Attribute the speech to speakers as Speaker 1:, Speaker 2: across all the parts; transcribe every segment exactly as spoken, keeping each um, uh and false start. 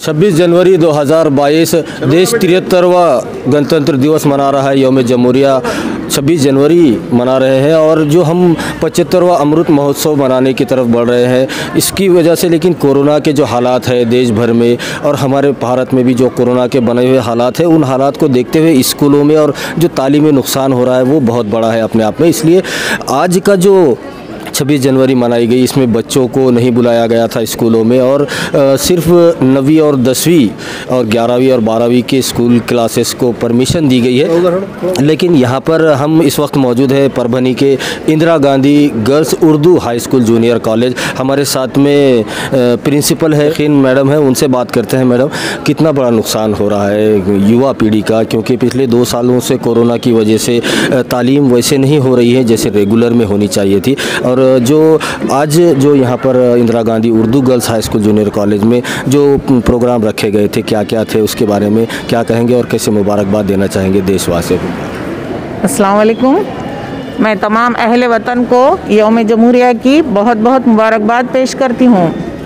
Speaker 1: छब्बीस जनवरी दो हज़ार बाईस देश तिहत्तरवां गणतंत्र दिवस मना रहा है। यौम जमहूरिया छब्बीस जनवरी मना रहे हैं और जो हम पचहत्तरवां अमृत महोत्सव मनाने की तरफ बढ़ रहे हैं, इसकी वजह से लेकिन कोरोना के जो हालात है देश भर में और हमारे भारत में भी जो कोरोना के बने हुए हालात है, उन हालात को देखते हुए स्कूलों में और जो तालीमी नुकसान हो रहा है वो बहुत बड़ा है अपने आप में। इसलिए आज का जो छब्बीस जनवरी मनाई गई, इसमें बच्चों को नहीं बुलाया गया था स्कूलों में और आ, सिर्फ नवीं और दसवीं और ग्यारहवीं और बारहवीं के स्कूल क्लासेस को परमिशन दी गई है। लेकिन यहाँ पर हम इस वक्त मौजूद है परभनी के Indira Gandhi girls Urdu high school junior college. हमारे साथ में प्रिंसिपल है खीन मैडम है, उनसे बात करते हैं। मैडम, कितना बड़ा नुकसान हो रहा है युवा पीढ़ी का, क्योंकि पिछले दो सालों से कोरोना की वजह से तालीम वैसे नहीं हो रही है जैसे रेगुलर में होनी चाहिए थी, और जो आज जो यहाँ पर Indira Gandhi Urdu girls high school junior college में जो प्रोग्राम रखे गए थे, क्या क्या थे, उसके बारे में क्या कहेंगे और कैसे मुबारकबाद देना चाहेंगे देशवासियों को?
Speaker 2: अस्सलाम वालेकुम। मैं तमाम अहले वतन को यौम जमहूरिया की बहुत बहुत मुबारकबाद पेश करती हूँ।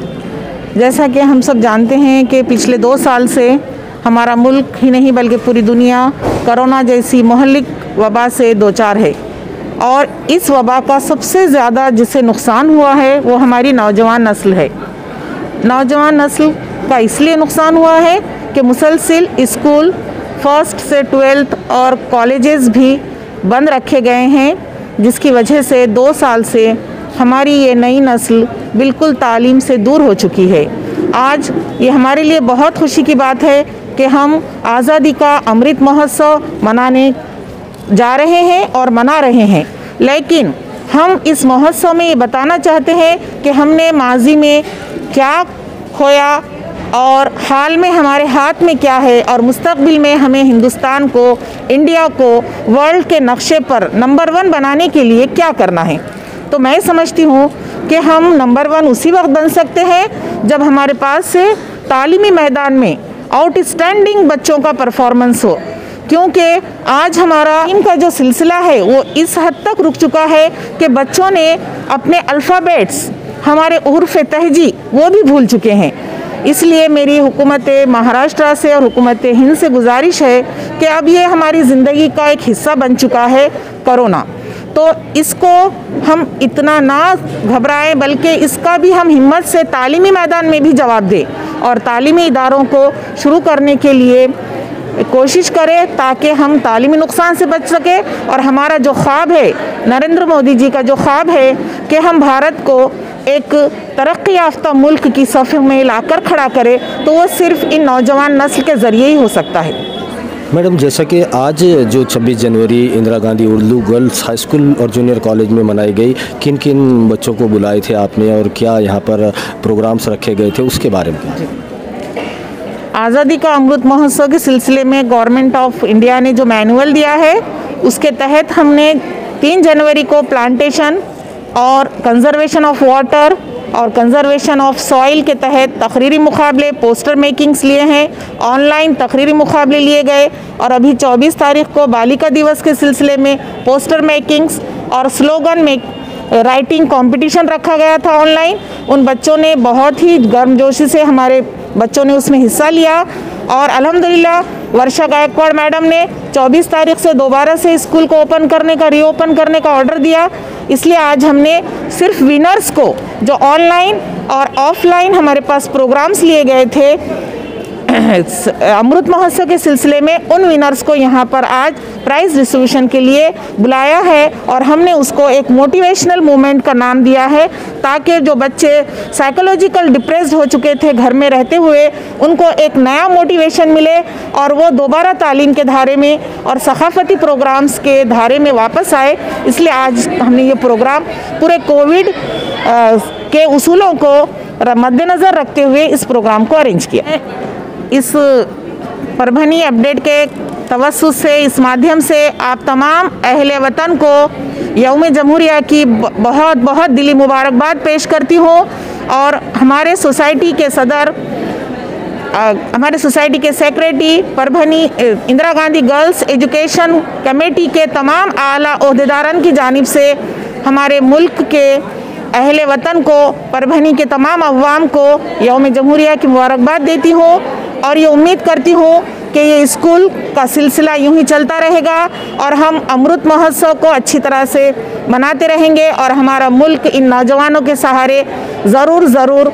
Speaker 2: जैसा कि हम सब जानते हैं कि पिछले दो साल से हमारा मुल्क ही नहीं बल्कि पूरी दुनिया कोरोना जैसी मोहल्लिक वबा से दो चार है, और इस वबा का सबसे ज़्यादा जिसे नुकसान हुआ है वो हमारी नौजवान नस्ल है। नौजवान नस्ल का इसलिए नुकसान हुआ है कि मुसलसिल स्कूल फर्स्ट से ट्वेल्थ और कॉलेजेस भी बंद रखे गए हैं, जिसकी वजह से दो साल से हमारी ये नई नस्ल बिल्कुल तालीम से दूर हो चुकी है। आज ये हमारे लिए बहुत खुशी की बात है कि हम आज़ादी का अमृत महोत्सव मनाने जा रहे हैं और मना रहे हैं, लेकिन हम इस महोत्सव में ये बताना चाहते हैं कि हमने माजी में क्या खोया और हाल में हमारे हाथ में क्या है, और मुस्तकबिल में हमें हिंदुस्तान को, इंडिया को वर्ल्ड के नक्शे पर नंबर वन बनाने के लिए क्या करना है। तो मैं समझती हूँ कि हम नंबर वन उसी वक्त बन सकते हैं जब हमारे पास से तालीमी मैदान में आउटस्टैंडिंग बच्चों का परफॉर्मेंस हो, क्योंकि आज हमारा इनका जो सिलसिला है वो इस हद तक रुक चुका है कि बच्चों ने अपने अल्फ़ाबेट्स, हमारे उर्फ़ तहजी वो भी भूल चुके हैं। इसलिए मेरी हुकूमत महाराष्ट्र से और हुकूमत हिंद से गुजारिश है कि अब ये हमारी ज़िंदगी का एक हिस्सा बन चुका है कोरोना, तो इसको हम इतना ना घबराएं, बल्कि इसका भी हम हिम्मत से तालीमी मैदान में भी जवाब दें और तालीमी इदारों को शुरू करने के लिए कोशिश करें ताकि हम तालीमी नुकसान से बच सके। और हमारा जो ख्वाब है, नरेंद्र मोदी जी का जो ख्वाब है कि हम भारत को एक तरक्की याफ्ता मुल्क की सफ़ में लाकर खड़ा करें, तो वो सिर्फ इन नौजवान नस्ल के ज़रिए ही हो सकता है।
Speaker 1: मैडम, जैसा कि आज जो छब्बीस जनवरी Indira Gandhi Urdu girls high school और जूनियर कॉलेज में मनाई गई, किन किन बच्चों को बुलाए थे आपने और क्या यहाँ पर प्रोग्राम्स रखे गए थे, उसके बारे में?
Speaker 2: आज़ादी का अमृत महोत्सव के सिलसिले में गवर्नमेंट ऑफ इंडिया ने जो मैनुअल दिया है, उसके तहत हमने तीन जनवरी को प्लांटेशन और कंजर्वेशन ऑफ वाटर और कंजर्वेशन ऑफ सॉइल के तहत तकरीरी मुकाबले, पोस्टर मेकिंग्स लिए हैं, ऑनलाइन तकरीरी मुकाबले लिए गए, और अभी चौबीस तारीख को बालिका दिवस के सिलसिले में पोस्टर मेकिंग्स और स्लोगन में राइटिंग कंपटीशन रखा गया था ऑनलाइन। उन बच्चों ने बहुत ही गर्मजोशी से, हमारे बच्चों ने उसमें हिस्सा लिया, और अल्हम्दुलिल्लाह वर्षा गायकवाड़ मैडम ने चौबीस तारीख से दोबारा से स्कूल को ओपन करने का, रीओपन करने का ऑर्डर दिया। इसलिए आज हमने सिर्फ विनर्स को, जो ऑनलाइन और ऑफलाइन हमारे पास प्रोग्राम्स लिए गए थे अमृत महोत्सव के सिलसिले में, उन विनर्स को यहाँ पर आज प्राइज़ डिस्ट्रीब्यूशन के लिए बुलाया है, और हमने उसको एक मोटिवेशनल मूवमेंट का नाम दिया है, ताकि जो बच्चे साइकोलॉजिकल डिप्रेस्ड हो चुके थे घर में रहते हुए, उनको एक नया मोटिवेशन मिले और वो दोबारा तालीम के धारे में और सकाफती प्रोग्राम्स के धारे में वापस आए। इसलिए आज हमने ये प्रोग्राम पूरे कोविड के उसूलों को मद्देनज़र रखते हुए इस प्रोग्राम को अरेंज किया। इस परभनी अपडेट के तवस्सुस से, इस माध्यम से आप तमाम अहले वतन को यौम जमहूरिया की बहुत बहुत दिली मुबारकबाद पेश करती हूँ, और हमारे सोसाइटी के सदर, आ, हमारे सोसाइटी के secretary, Parbhani Indira Gandhi girls education committee के तमाम आला ओहदेदारन की जानिब से हमारे मुल्क के अहले वतन को, परभनी के तमाम अवाम को यौम जमहूरिया की मुबारकबाद देती हूँ और ये उम्मीद करती हूँ कि ये स्कूल का सिलसिला यूं ही चलता रहेगा और हम अमृत महोत्सव को अच्छी तरह से मनाते रहेंगे और हमारा मुल्क इन नौजवानों के सहारे ज़रूर ज़रूर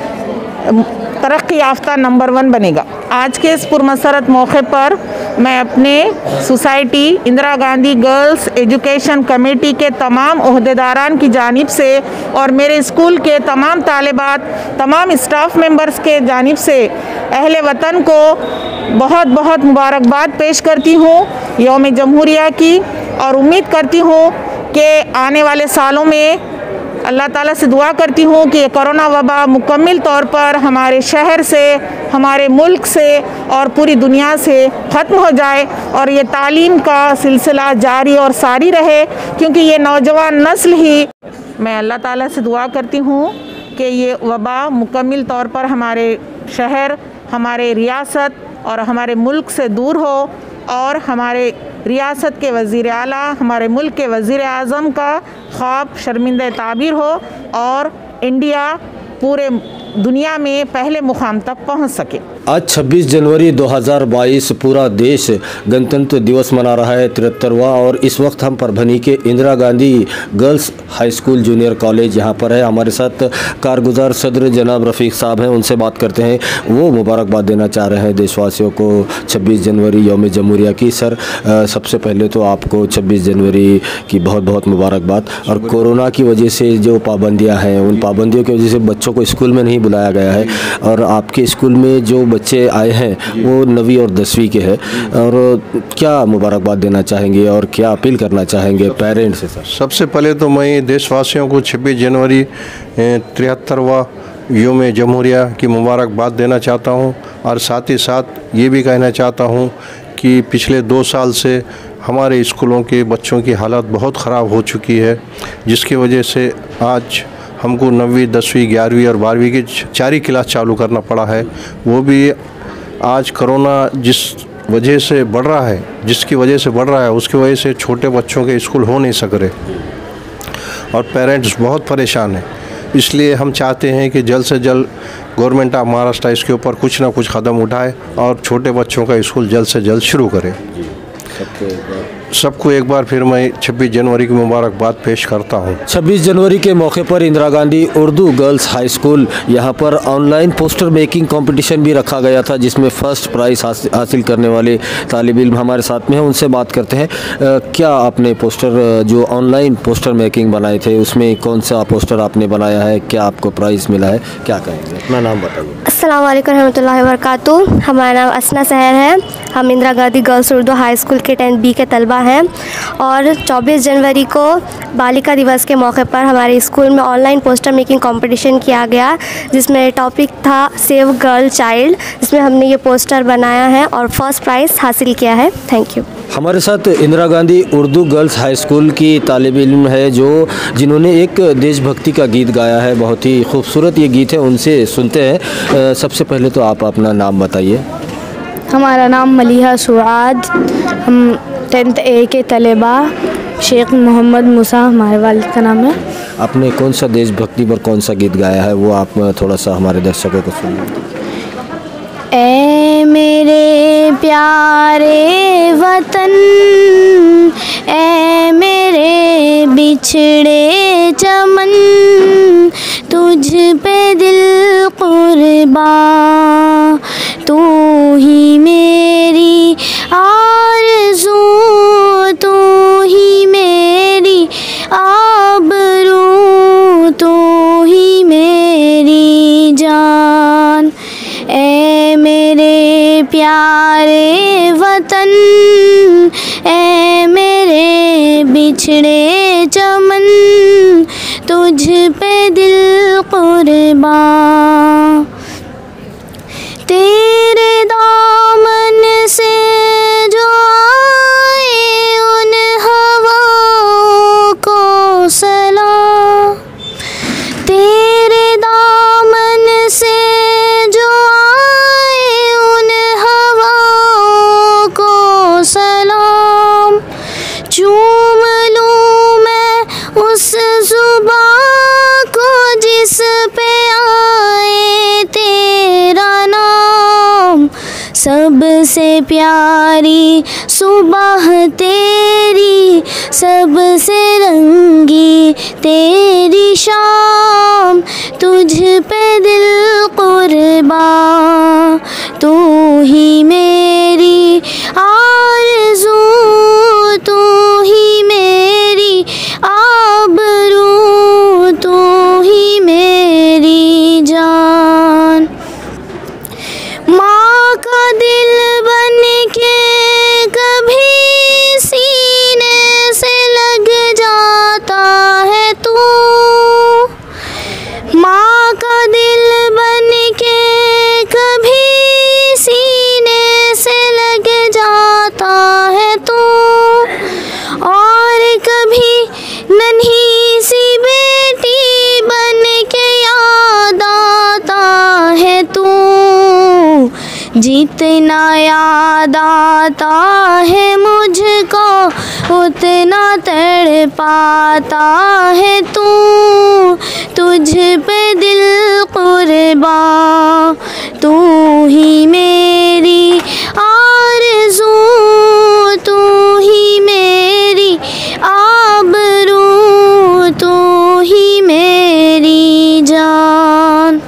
Speaker 2: तरक्की याफ्ता नंबर वन बनेगा। आज के इस पुरमसरत मौके पर मैं अपने society Indira Gandhi girls education committee के तमाम ओहदेदारान की जानिब से और मेरे स्कूल के तमाम तालिबात, तमाम स्टाफ मेंबर्स के जानिब से अहले वतन को बहुत बहुत मुबारकबाद पेश करती हूँ यौम जमहूरिया की और उम्मीद करती हूँ कि आने वाले सालों में अल्लाह ताला से दुआ करती हूँ कि कोरोना वबा मुकम्मल तौर पर हमारे शहर से, हमारे मुल्क से और पूरी दुनिया से ख़त्म हो जाए और ये तालीम का सिलसिला जारी और सारी रहे, क्योंकि ये नौजवान नस्ल ही, मैं अल्लाह ताला से दुआ करती हूँ कि ये वबा मुकम्मल तौर पर हमारे शहर, हमारे रियासत और हमारे मुल्क से दूर हो और हमारे रियासत के वज़ीर आला, हमारे मुल्क के वज़ीर आज़म का ख्वाब शर्मिंदा ताबीर हो और इंडिया पूरे दुनिया में पहले मुकाम तक पहुंच सके।
Speaker 1: आज छब्बीस जनवरी दो हज़ार बाईस पूरा देश गणतंत्र दिवस मना रहा है, तिहत्तरवां, और इस वक्त हम परभनी के Indira Gandhi girls high school junior college यहाँ पर है। हमारे साथ कारगुजार सदर जनाब रफ़ीक साहब हैं, उनसे बात करते हैं। वो मुबारकबाद देना चाह रहे हैं देशवासियों को छब्बीस जनवरी यौम जमहूरिया की। सर, सबसे पहले तो आपको छब्बीस जनवरी की बहुत बहुत मुबारकबाद। और कोरोना की वजह से जो पाबंदियाँ हैं, उन पाबंदियों की वजह से बच्चों को स्कूल में नहीं बुलाया गया है और आपके स्कूल में जो बच्चे आए हैं वो नवीं और दसवीं के हैं, और क्या मुबारकबाद देना चाहेंगे और क्या अपील करना चाहेंगे पेरेंट्स से? सर,
Speaker 3: सबसे पहले तो मैं देशवासियों को छब्बीस जनवरी तिहत्तरवां यौम जमहूरिया की मुबारकबाद देना चाहता हूं और साथ ही साथ ये भी कहना चाहता हूं कि पिछले दो साल से हमारे स्कूलों के बच्चों की हालत बहुत ख़राब हो चुकी है, जिसकी वजह से आज हमको नवीं दसवीं ग्यारहवीं और बारहवीं की चार ही क्लास चालू करना पड़ा है। वो भी आज कोरोना जिस वजह से बढ़ रहा है, जिसकी वजह से बढ़ रहा है उसकी वजह से छोटे बच्चों के स्कूल हो नहीं सक रहे और पेरेंट्स बहुत परेशान हैं। इसलिए हम चाहते हैं कि जल्द से जल्द गवर्नमेंट ऑफ महाराष्ट्र इसके ऊपर कुछ ना कुछ कदम उठाए और छोटे बच्चों का स्कूल जल्द से जल्द शुरू करे। सबको एक बार फिर मैं छब्बीस जनवरी की मुबारकबाद पेश करता हूं।
Speaker 1: छब्बीस जनवरी के मौके पर Indira Gandhi Urdu girls high school यहाँ पर ऑनलाइन पोस्टर मेकिंग कंपटीशन भी रखा गया था, जिसमें फ़र्स्ट प्राइज़ हासिल करने वाले तालिब इल्म हमारे साथ में हैं। उनसे बात करते हैं। आ, क्या आपने पोस्टर जो ऑनलाइन पोस्टर मेकिंग बनाए थे, उसमें कौन सा पोस्टर आपने बनाया है, क्या आपको प्राइज़ मिला है, क्या कहेंगे? अपना नाम बताइए।
Speaker 4: अस्सलाम वालेकुम रहमतुल्लाहि व बरकातुहू। हमारा नाम असना सहर है। हम Indira Gandhi girls Urdu high school के टेंथ बी के तलबा हैं और चौबीस जनवरी को बालिका दिवस के मौके पर हमारे स्कूल में ऑनलाइन पोस्टर मेकिंग कंपटीशन किया गया, जिसमें टॉपिक था सेव गर्ल चाइल्ड, जिसमें हमने ये पोस्टर बनाया है और फर्स्ट प्राइज़ हासिल किया है। Thank you.
Speaker 1: हमारे साथ Indira Gandhi Urdu girls high school की तालिब इल्म है जो जिन्होंने एक देशभक्ति का गीत गाया है, बहुत ही खूबसूरत ये गीत है, उनसे सुनते हैं। सबसे पहले तो आप अपना नाम बताइए।
Speaker 5: हमारा नाम मलिहा सुआद, हम टेंथ ए के तलेबा, शेख मोहम्मद मूसा हमारे वालिद का नाम है।
Speaker 1: आपने कौन सा देशभक्ति पर कौन सा गीत गाया है, वो आप थोड़ा सा हमारे दर्शकों को सुनिए।
Speaker 5: ए मेरे प्यारे वतन, ए मेरे बिछड़े चमन, तुझ पे दिल कुर्बान, तू ही मेरी आरज़ू, तू ही मेरी आबरू, तू ही मेरी जान। ए मेरे प्यारे वतन, ए मेरे बिछड़े चमन, तुझ पे दिल कुर्बान, तेरे दामन से जो आए उन हवाओं को सलाम, तेरे दामन से जो आए उन हवाओं को सलाम, चूम लूँ मैं उस ज़ुबां को सबसे प्यारी सुबह तेरी, सबसे रंगी तेरी शाम, तुझ पे दिल कुर्बान, तू ही मेरी आरज़ू, तू ही मेरी आबरू, तू ही मेरी जान। माँ का दिल बन के कभी सीने से लग जाता है तू, माँ का दिल बन के कभी सीने से लग जाता है तू, और कभी नन्ही सी बेटी बन के याद आता है तू। जितना याद आता है मुझको उतना तड़पाता है तू, तुझ पे दिल कुर्बान, तू ही मेरी आरज़ू, तू ही मेरी आबरू, तू ही मेरी जान।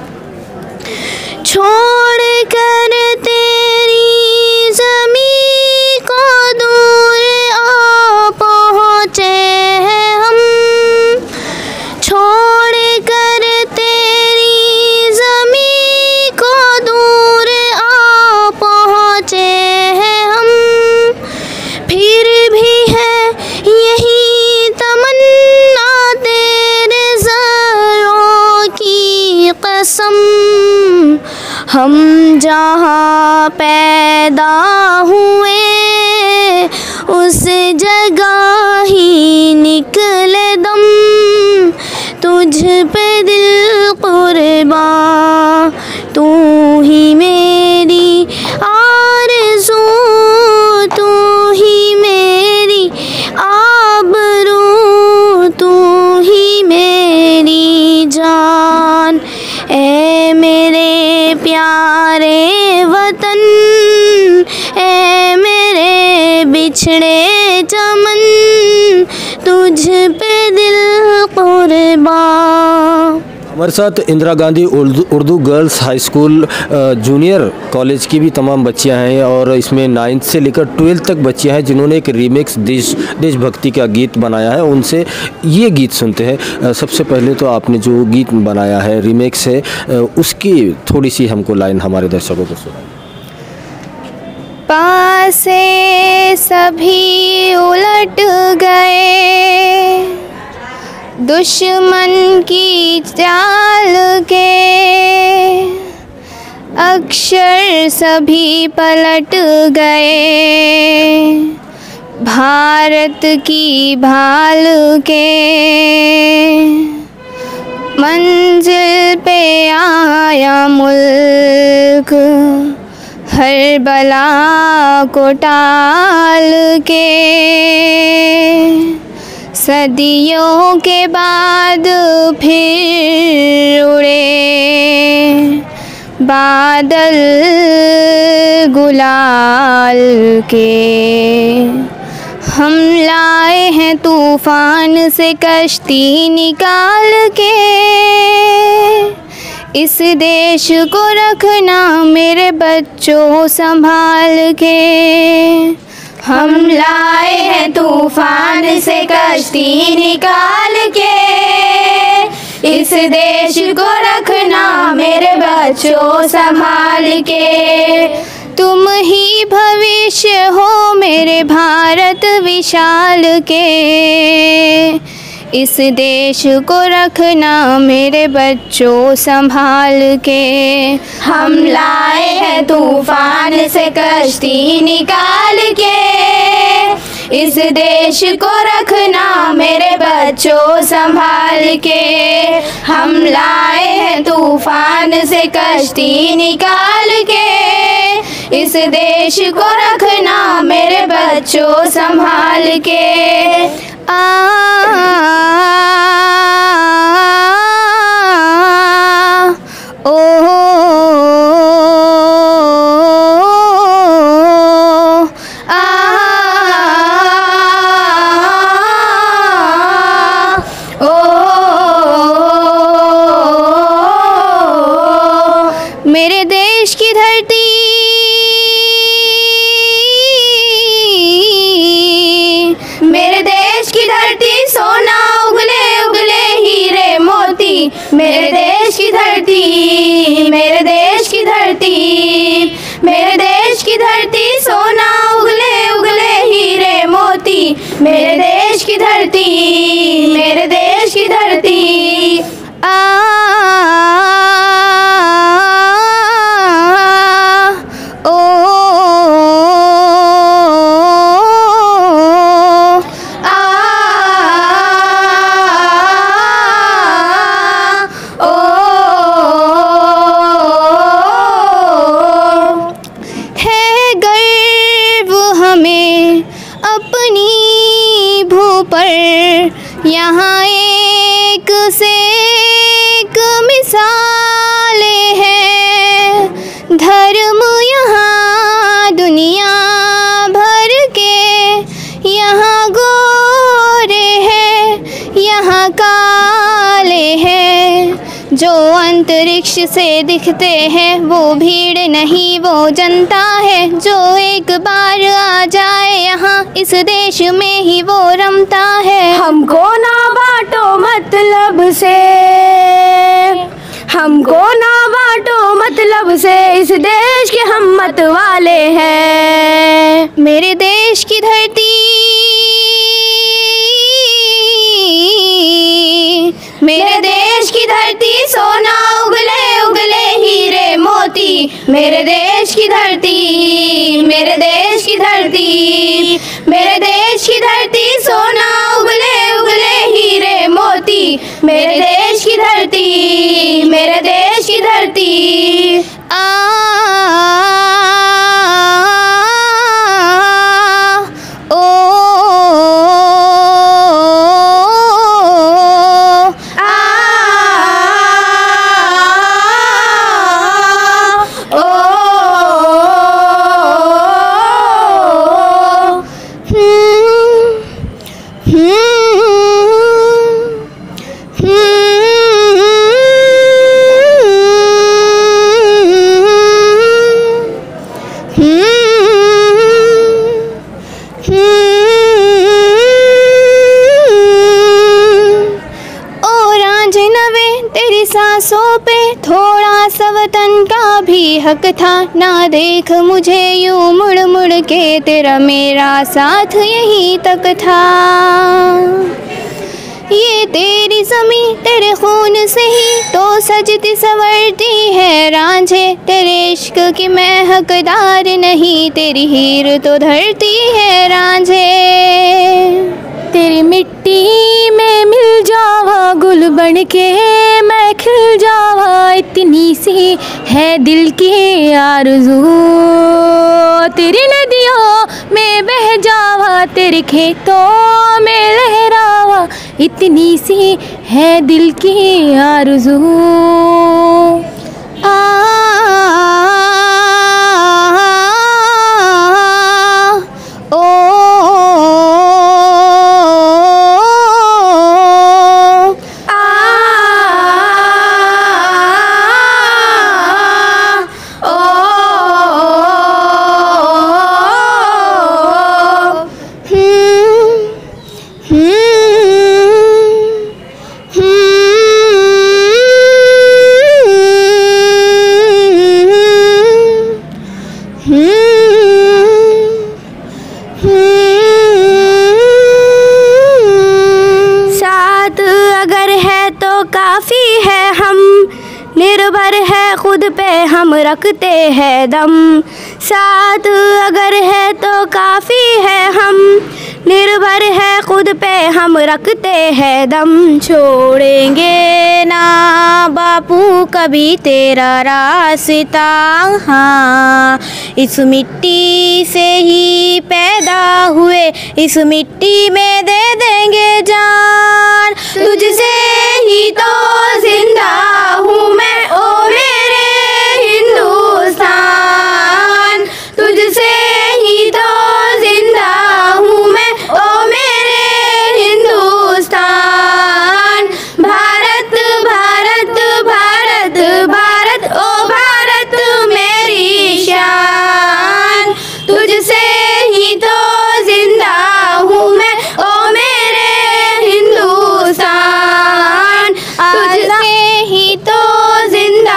Speaker 5: छोड़ कर तेरी ज़मीं को दूर आ पहुँचे हैं हम, छोड़ कर तेरी ज़मीं को दूर आ पहुँचे हैं हम, फिर भी है यही तमन्ना तेरे ज़रों की कसम, हम जहाँ पैदा हुए उस जगह ही निकले दम, तुझ पे दिल कुर्बान, तू ही मेरी आरज़ू, तू ही मेरी आबरू, तू ही मेरी जान। ए मेरे प्यारे वतन, ए मेरे बिछड़े चमन, तुझ पे दिल कुर्बान।
Speaker 1: हमारे साथ Indira Gandhi Urdu Urdu girls high school junior college की भी तमाम बच्चियां हैं, और इसमें नाइन्थ से लेकर ट्वेल्थ तक बच्चियां हैं जिन्होंने एक रीमिक्स देश देशभक्ति का गीत बनाया है। उनसे ये गीत सुनते हैं। सबसे पहले तो आपने जो गीत बनाया है रीमिक्स है, उसकी थोड़ी सी हमको लाइन हमारे दर्शकों को सुनाएं।
Speaker 5: पासे सभी उलट गए दुश्मन की चाल के, अक्षर सभी पलट गए भारत की भाल के, मंजिल पे आया मुल्क हर बला को टाल के, सदियों के बाद फिर उड़े बादल गुलाल के, हम लाए हैं तूफान से कश्ती निकाल के, इस देश को रखना मेरे बच्चों संभाल के, हम लाए हैं तूफान से कश्ती निकाल के, इस देश को रखना मेरे बच्चों संभाल के, तुम ही भविष्य हो मेरे भारत विशाल के, इस देश को रखना मेरे बच्चों संभाल के, हम लाए हैं तूफान से कश्ती निकाल के, इस देश को रखना मेरे बच्चों संभाल के, हम लाए हैं तूफान से कश्ती निकाल के, इस देश को रखना मेरे बच्चों संभाल के। आ ओ
Speaker 6: धरती, मेरे देश की धरती। आ ओ आ ओ है गर्व हमें अपनी भू पर, यहाँ एक से एक मिसालें हैं। धर्म यहाँ दुनिया भर के, यहाँ गोरे हैं, यहाँ काले हैं। जो अंतरिक्ष से दिखते हैं वो भीड़ नहीं, वो जनता है। जो एक बार आ जाए यहाँ इस देश में ही वो रमता है।
Speaker 5: हमको ना बांटो मतलब से, हमको ना बांटो मतलब से, इस देश के हम मत वाले हैं।
Speaker 6: मेरे देश की धरती, मेरे देश की धरती, सोना उगले उगले हीरे मोती। मेरे देश की धरती, मेरे देश की धरती, मेरे देश की धरती, सोना उगले उगले हीरे मोती। मेरे देश की धरती, मेरे देश की धरती। आ सांसों पे थोड़ा सा वतन का भी हक था। ना देख मुझे यूं मुड़ मुड़ के, तेरा मेरा साथ यहीं तक था। ये तेरी ज़मीं तेरे खून से ही तो सजती संवरती है रांझे। तेरे इश्क की मैं हकदार नहीं, तेरी हीर तो धरती है रांझे।
Speaker 5: तेरी मिट्टी में मिल जावा गुल बन के मैं खिल जावा, इतनी सी है दिल की आरज़ू। तेरी नदियों में बह जावा, तेरे खेतों में लहरावा, इतनी सी है दिल की आरज़ू।
Speaker 6: आ निर्भर है खुद पे हम रखते हैं दम। साथ अगर है तो काफ़ी है, हम निर्भर है खुद पे हम रखते हैं दम। छोड़ेंगे ना बापू कभी तेरा रास्ता, हाँ इस मिट्टी से ही पैदा हुए, इस मिट्टी में दे देंगे जान। तुझसे ही तो जिंदा हूँ मैं ओ मेरे हिंदुस्तान, तुझसे ही तो जिंदा हूँ मैं ओ मेरे हिंदुस्तान। भारत भारत भारत भारत ओ भारत मेरी शान, तुझसे ही तो जिंदा हूँ मैं ओ मेरे हिंदुस्तान, तुझसे ही तो जिंदा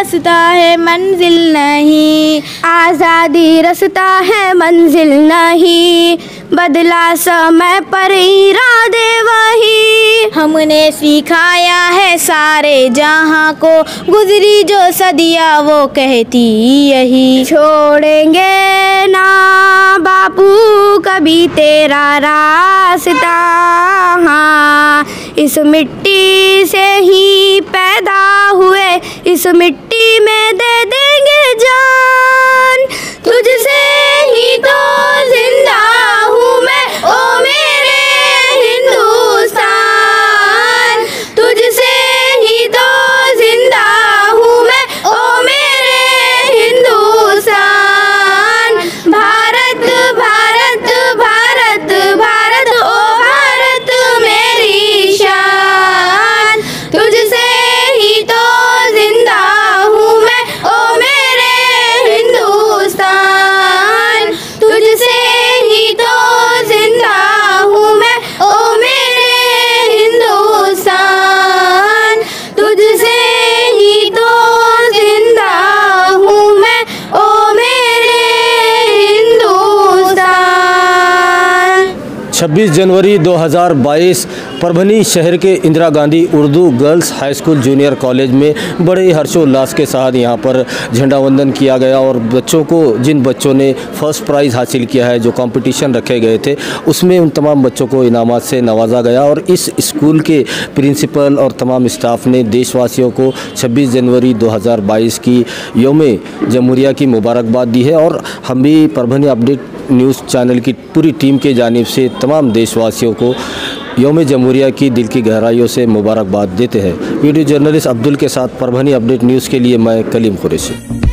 Speaker 6: रास्ता है मंजिल नहीं, आज़ादी रास्ता है मंजिल नहीं, बदला समय पर इरादे वही, हमने सिखाया है सारे जहां को, गुजरी जो सदियां वो कहती यही, छोड़ेंगे ना बापू कभी तेरा रास्ता, हाँ इस मिट्टी से ही पैदा हुए, इस मिट्टी में दे देंगे जान, तुझसे ही तो जिंदा हूँ मैं ओ मेरे हिंदुस्तान, तुझसे ही तो जिंदा हूँ मैं ओ मेरे हिंदुस्तान, भारत भारत भारत भारत ओ भारत मेरी शान, तुझसे ही तो जिंदा हूँ मैं ओ मेरे हिंदुस्तान, तुझसे ही तो जिंदा हूँ मैं ओ मेरे हिंदुस्तान, तुझसे ही तो जिंदा हूँ मैं ओ मेरे हिंदुस्तान।
Speaker 1: छब्बीस जनवरी दो हज़ार बाईस परभनी शहर के Indira Gandhi Urdu girls high school junior college में बड़े हर्षोल्लास के साथ यहाँ पर झंडा वंदन किया गया और बच्चों को, जिन बच्चों ने फर्स्ट प्राइज़ हासिल किया है, जो कंपटीशन रखे गए थे उसमें उन तमाम बच्चों को इनामात से नवाजा गया और इस स्कूल के प्रिंसिपल और तमाम स्टाफ ने देशवासियों को छब्बीस जनवरी दो हज़ार बाईस की यौम जमहूरिया की मुबारकबाद दी है। और हम भी परभनी अपडेट न्यूज़ चैनल की पूरी टीम के जानिब से तमाम देशवासियों को यौम जमहूरिया की दिल की गहराइयों से मुबारकबाद देते हैं। वीडियो जर्नलिस्ट अब्दुल के साथ परभनी अपडेट न्यूज़ के लिए मैं कलीम कुरैशी।